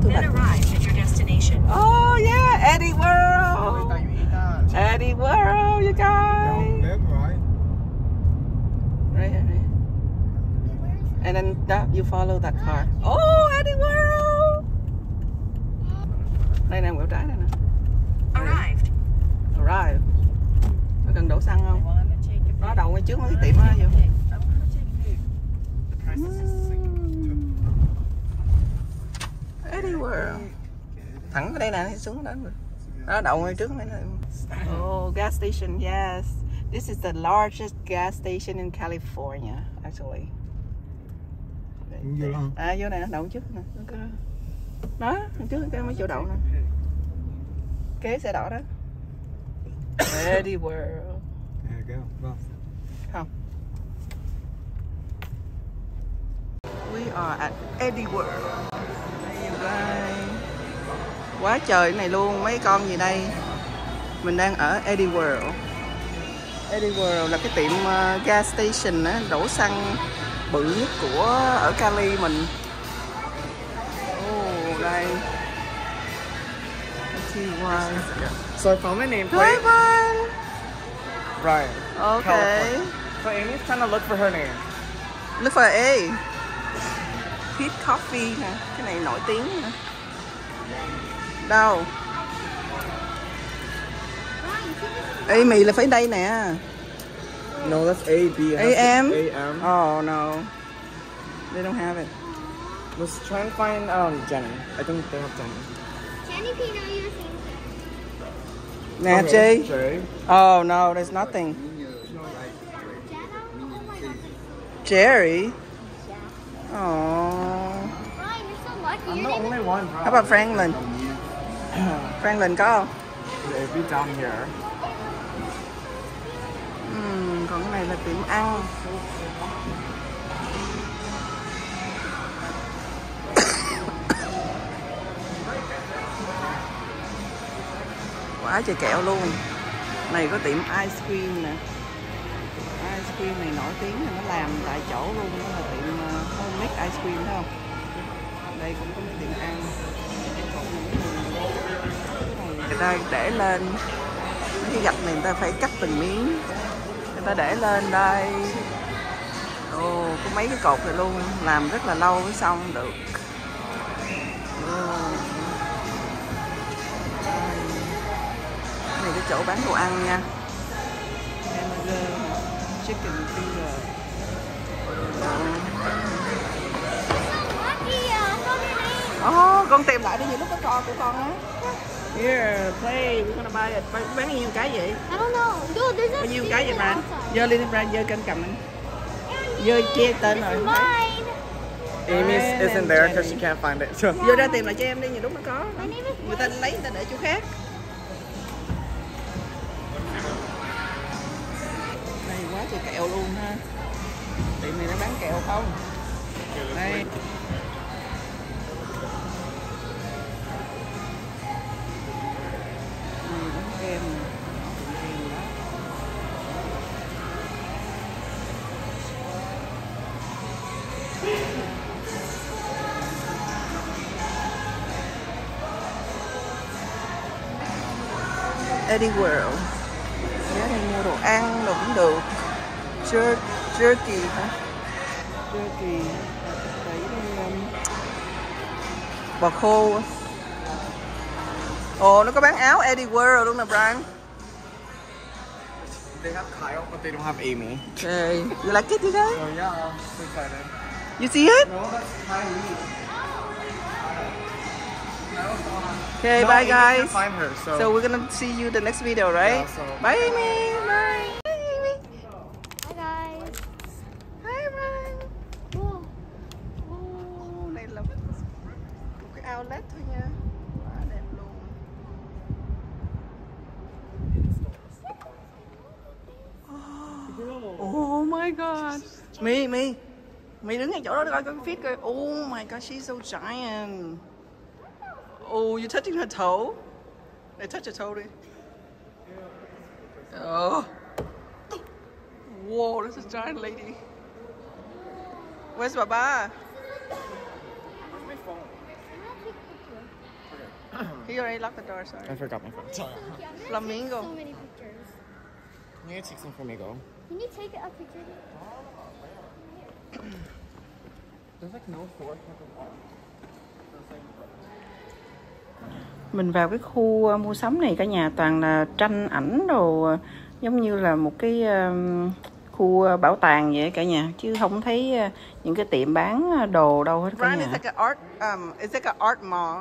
You've been arrived at your destination. Oh yeah, Eddie World. Eddie World, you guys. Right here. And then that you follow that car. Oh, Eddie World. Đây nè, quẹo trái này nè. Arrived. Arrived. Có cần đổ xăng không? Đó đầu ngay trước mấy cái tiệm đó vô. Eddie World. Thẳng ở đây nè, xuống đó. Đó đậu ngay trước mấy này. Oh, gas station, yes. This is the largest gas station in California, actually. Vô không? À, vô nè, đậu trước nè. Đó, trước cái mấy chỗ đậu nè. Kế xe đỏ đó. Eddie World. Không. We are at Eddie World. Đây, guys. Quá trời này luôn, mấy con gì đây. Mình đang ở Eddie World. Eddie World là cái tiệm gas station á, đổ xăng bự nhất của ở Cali mình. Oh, đây. So I found my name Hi, plate. bye. Ryan. Okay. California. So Amy's trying to look for her name. Look for A. Pit Coffee nè, cái này nổi tiếng nè. Đâu? Amy là phải đây nè. No, that's A, B. AM? AM. Oh no. They don't have it. Let's try and find Jenny. I think they have Jenny. Jenny P, now you're saying Nè, Okay, G. Jay. Oh no, there's nothing. Jenna? Oh my god. Jerry. Oh. Ryan, you're so lucky. I'm Your the name only one, bro. How about Franklin? Franklin có không? It'd be down here. Còn cái này là tiệm ăn. Quá trời kẹo luôn. Này có tiệm ice cream nè. Ice cream này nổi tiếng là nó làm tại chỗ luôn. Nó là tiệm homemade ice cream thấy không? Đây cũng có mấy tiệm ăn. Người ta để lên mấy cái gạch này, người ta phải cắt từng miếng, người ta để lên đây. Ồ, có mấy cái cột này luôn, làm rất là lâu mới xong được. Cái này cái chỗ bán đồ ăn nha. Hamburger, chicken finger. Con tìm lại đi, những lúc có con của con á. Here, play, we're gonna buy it. Bán nhiêu cái vậy? I don't know. Dude, there's a Bao nhiêu sticker cái vậy Bran? outside. Dơ lên đi Bran, dơ kênh cầm lên. Dơ che tên rồi. Mine. Amy's isn't there because she can't find it. So. Dơ ra tìm lại cho em đi, nhiều lúc nó có. My name is Người ta lấy, người ta để chỗ khác. Này quá trời kẹo luôn ha. Tiệm này nó bán kẹo không? Đây. Kem nè. Eddie World. Giá này mua đồ ăn đồ cũng được. Jerky hả? Jerky. Bò khô. Ồ, nó có bán áo Eddie World luôn nè Brian. They have Kyle, but they don't have Amy. Okay. You like it, you guys? Oh yeah, I'm so excited. You see it? No, that's Kylie. Okay, No, bye Amy can't guys. find her, so. So we're gonna see you the next video, right? Yeah, so- Bye Amy. Bye. Bye Amy. Hi guys. Hi Brian. Whoa. Này là một cái outlet thôi nha. Quá đẹp luôn. Oh my god. Mi đứng ngay chỗ đó để coi cái fit coi. Oh my god, she's so giant. Oh, you're touching her toe. They touch her toe đi. Oh. Whoa, this is a giant lady. Where's Baba? Where's my phone? He already locked the door, sorry. I forgot my phone. Sorry. Flamingo. So many pictures. I'm gonna take some flamingo. Can you take a picture? There's like no fork. Mình vào cái khu mua sắm này cả nhà, toàn là tranh ảnh đồ, giống như là một cái khu bảo tàng vậy cả nhà, chứ không thấy những cái tiệm bán đồ đâu hết cả nhà. It's like it's like an art mall.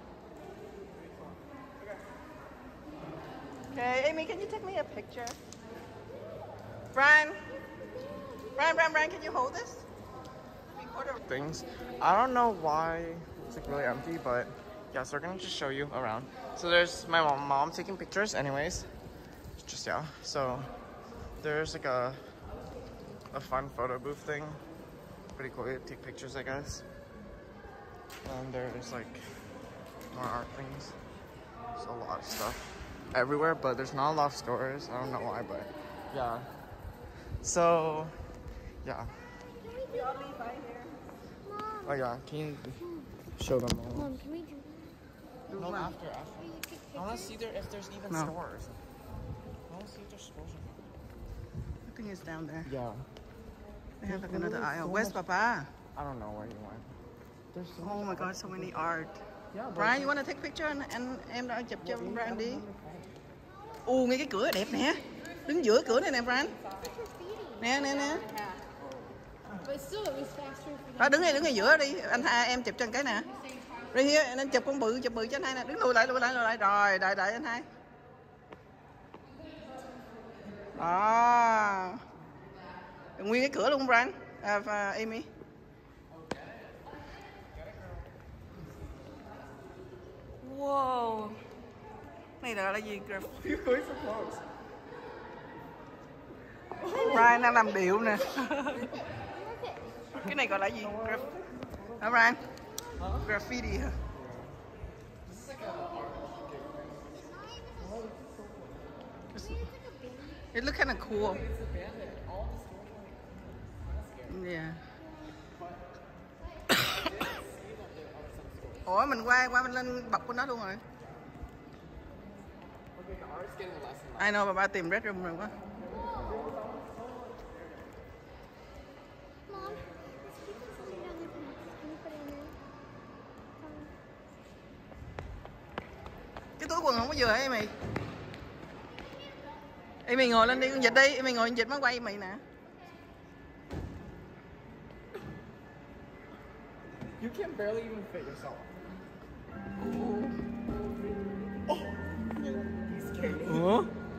Okay, Amy, can you take me a picture? Brian, can you hold this? Things. I don't know why it's like really empty, but yeah, so we're gonna just show you around. So there's my mom taking pictures anyways. Just yeah. So there's like a fun photo booth thing. Pretty cool to take pictures, I guess. And there's like more art things. There's a lot of stuff everywhere, but there's not a lot of stores. I don't know why, but yeah. So yeah. We all leave by here. Mom. Oh yeah, can you show them all? Mom, can we do No, after. I want to see if there's even No. stores. I want to see if there's stores. I think it's down there. Yeah. They have like another aisle. Where's Papa? I don't know where you went. There's so Oh my God, so many art. Yeah, but Brian, you want to take picture and em đã chụp cho Brian đi. Ngay cái cửa đẹp nè. Đứng giữa cửa này nè Brian. Nè. But still, it was faster. Đó, đứng ngay giữa đi. Anh hai em chụp cho cái nè. Rồi here, anh chụp con bự cho anh hai nè. Đứng lùi lại. Rồi, đợi anh hai. Đó. Nguyên cái cửa luôn Brian. Và Amy. Wow. Này là gì? Brian đang làm điệu nè. Cái này gọi là gì? Hả Brian? Graffiti hả? It looks kind of cool. Yeah. Ủa mình qua mình lên bậc của nó luôn rồi. I know, bà tìm red room rồi quá. Mom, let's keep this something down there. Can you put it in there? Cái túi quần không có vừa hả Amy? Amy ngồi lên đi, con vịt đi. Amy ngồi con vịt mới quay mày nè. you can barely even fit yourself. Ủa?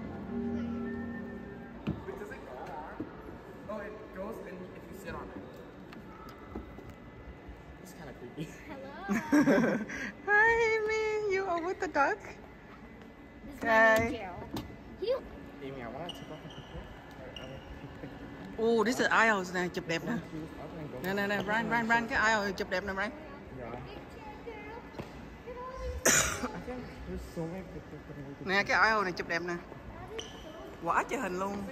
Wait, does it go on? Oh, it goes in if you sit on it. It's kind of creepy. Hello. Hi Amy, you are with the dog? This is Okay. my name, Gerald. You. Amy, I want to take off a picture. Oh, this is aisles nè, chụp đẹp nè. Nè, Brian, cái aisle chụp đẹp nè Brian. Yeah. I think there's so many pictures that we could Nè, cái aisle này chụp đẹp nè. Quá trời hình luôn.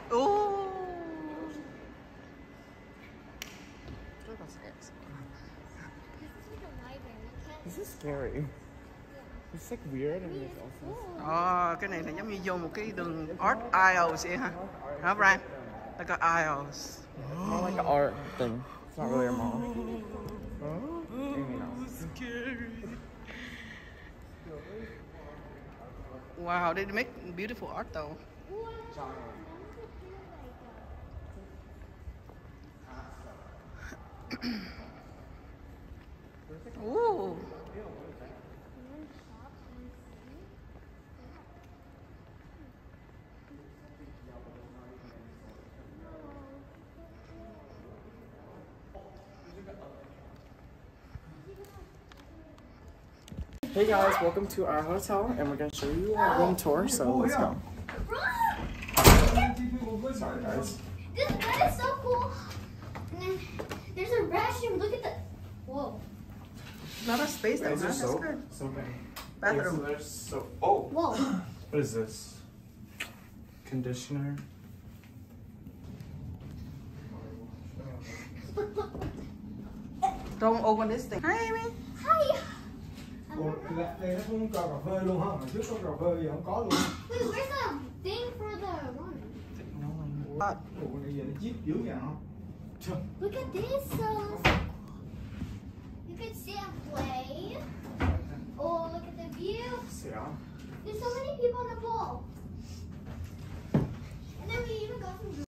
This is scary. It's like weird and it's also... Cái này là giống như vô một cái đường art aisles vậy hả? Hả Brian? Like an aisles. It's more like an art thing. It's not really a mall. Amy, no. Wow, they make beautiful art though. Ooh. Hey guys, welcome to our hotel, and we're gonna show you a room tour. So let's go. Sorry guys. That is so cool. And then there's a restroom. Look at the. Whoa. Not a space though. Is there That's soap? good. Soap. Bathroom. Yeah, so there's soap. Oh. Whoa. What is this? Conditioner. Don't open this thing. Hi, Amy. Hi. Ủa, đây nó không có cà phê luôn hả? Hồi trước có cà phê gì không có luôn. Wait, where's the thing for the run? Ủa, này giờ nó chip dữ vậy hả? Look at this. You can sit and play. Oh, look at the view. Xẻo. There's so many people on the pool. And then we even got some